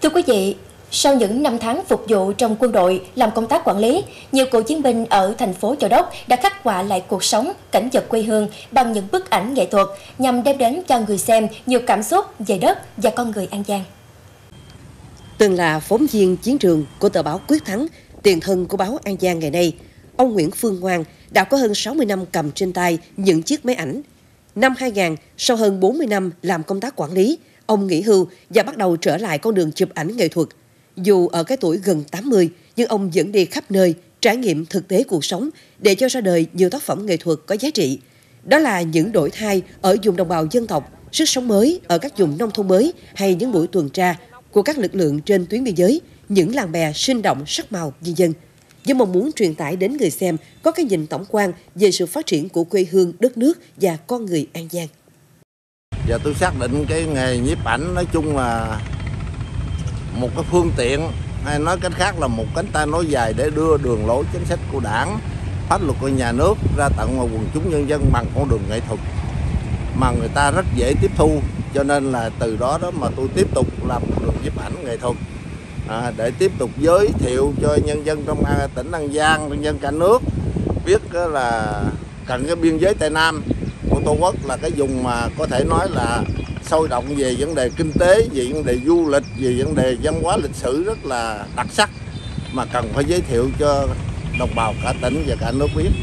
Thưa quý vị, sau những năm tháng phục vụ trong quân đội làm công tác quản lý, nhiều cựu chiến binh ở thành phố Châu Đốc đã khắc họa lại cuộc sống, cảnh vật quê hương bằng những bức ảnh nghệ thuật nhằm đem đến cho người xem nhiều cảm xúc về đất và con người An Giang. Từng là phóng viên chiến trường của tờ báo Quyết Thắng, tiền thân của báo An Giang ngày nay, ông Nguyễn Phương Ngoan đã có hơn 60 năm cầm trên tay những chiếc máy ảnh. Năm 2000, sau hơn 40 năm làm công tác quản lý, ông nghỉ hưu và bắt đầu trở lại con đường chụp ảnh nghệ thuật. Dù ở cái tuổi gần 80, nhưng ông vẫn đi khắp nơi, trải nghiệm thực tế cuộc sống để cho ra đời nhiều tác phẩm nghệ thuật có giá trị. Đó là những đổi thay ở vùng đồng bào dân tộc, sức sống mới ở các vùng nông thôn mới hay những buổi tuần tra của các lực lượng trên tuyến biên giới, những làng bè sinh động sắc màu nhân dân. Với mong muốn truyền tải đến người xem có cái nhìn tổng quan về sự phát triển của quê hương, đất nước và con người An Giang. Giờ tôi xác định cái nghề nhiếp ảnh nói chung là một cái phương tiện, hay nói cách khác là một cánh tay nối dài để đưa đường lối chính sách của Đảng, pháp luật của nhà nước ra tận ngoài quần chúng nhân dân bằng con đường nghệ thuật mà người ta rất dễ tiếp thu. Cho nên là từ đó mà tôi tiếp tục làm con đường nhiếp ảnh nghệ thuật để tiếp tục giới thiệu cho nhân dân trong tỉnh An Giang, nhân dân cả nước biết là gần cái biên giới Tây Nam của Tổ quốc là cái vùng mà có thể nói là sôi động về vấn đề kinh tế, về vấn đề du lịch, về vấn đề văn hóa lịch sử rất là đặc sắc mà cần phải giới thiệu cho đồng bào cả tỉnh và cả nước biết.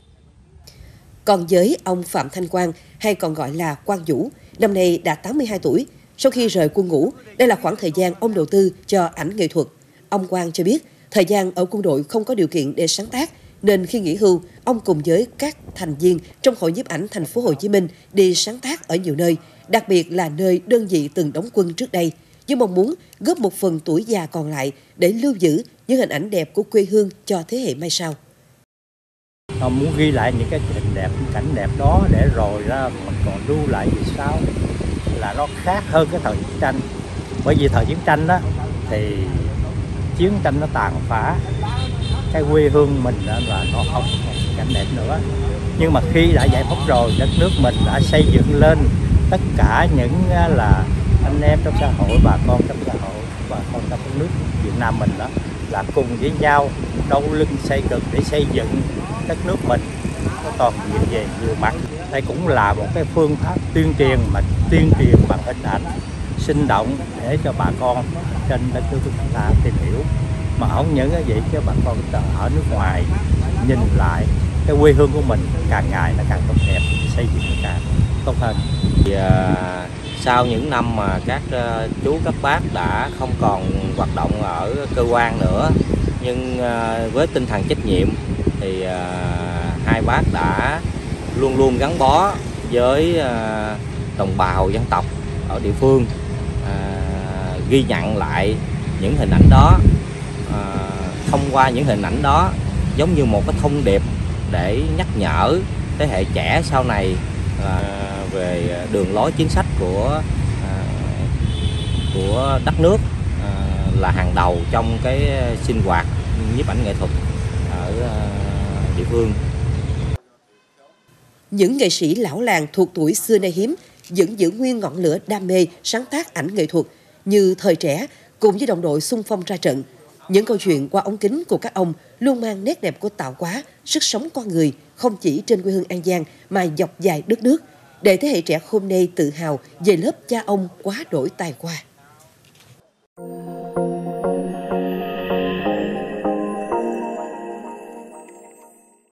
Còn với ông Phạm Thanh Quang, hay còn gọi là Quang Vũ, năm nay đã 82 tuổi. Sau khi rời quân ngũ, đây là khoảng thời gian ông đầu tư cho ảnh nghệ thuật. Ông Quang cho biết, thời gian ở quân đội không có điều kiện để sáng tác, nên khi nghỉ hưu, ông cùng với các thành viên trong Hội nhiếp ảnh thành phố Hồ Chí Minh đi sáng tác ở nhiều nơi, đặc biệt là nơi đơn vị từng đóng quân trước đây, với mong muốn góp một phần tuổi già còn lại để lưu giữ những hình ảnh đẹp của quê hương cho thế hệ mai sau. Ông muốn ghi lại những cái hình đẹp, cảnh đẹp đó để rồi ra mình còn lưu lại vì sao là nó khác hơn cái thời chiến tranh. Bởi vì thời chiến tranh đó thì chiến tranh nó tàn phá cái quê hương mình đó là nó không còn cảnh đẹp nữa. Nhưng mà khi đã giải phóng rồi, đất nước mình đã xây dựng lên tất cả những là anh em trong xã hội, bà con trong xã hội, bà con trong nước Việt Nam mình đó là cùng với nhau đấu lưng xây dựng để xây dựng đất nước mình nó toàn diện về nhiều mặt. Đây cũng là một cái phương pháp tuyên truyền mà tuyên truyền bằng hình ảnh sinh động để cho bà con trên đất nước chúng ta tìm hiểu. Mà không những cái vậy chứ bà con ở nước ngoài nhìn lại cái quê hương của mình càng ngày nó càng tốt đẹp, xây dựng nó càng tốt hơn. Sau những năm mà các chú các bác đã không còn hoạt động ở cơ quan nữa, nhưng với tinh thần trách nhiệm thì hai bác đã luôn luôn gắn bó với đồng bào dân tộc ở địa phương, ghi nhận lại những hình ảnh đó, thông qua những hình ảnh đó giống như một cái thông điệp để nhắc nhở thế hệ trẻ sau này về đường lối chính sách của đất nước là hàng đầu trong cái sinh hoạt nhiếp ảnh nghệ thuật ở địa phương. Những nghệ sĩ lão làng thuộc tuổi xưa nay hiếm vẫn giữ nguyên ngọn lửa đam mê sáng tác ảnh nghệ thuật như thời trẻ cùng với đồng đội xung phong ra trận. Những câu chuyện qua ống kính của các ông luôn mang nét đẹp của tạo hóa, sức sống con người không chỉ trên quê hương An Giang mà dọc dài đất nước, để thế hệ trẻ hôm nay tự hào về lớp cha ông quá đổi tài hoa.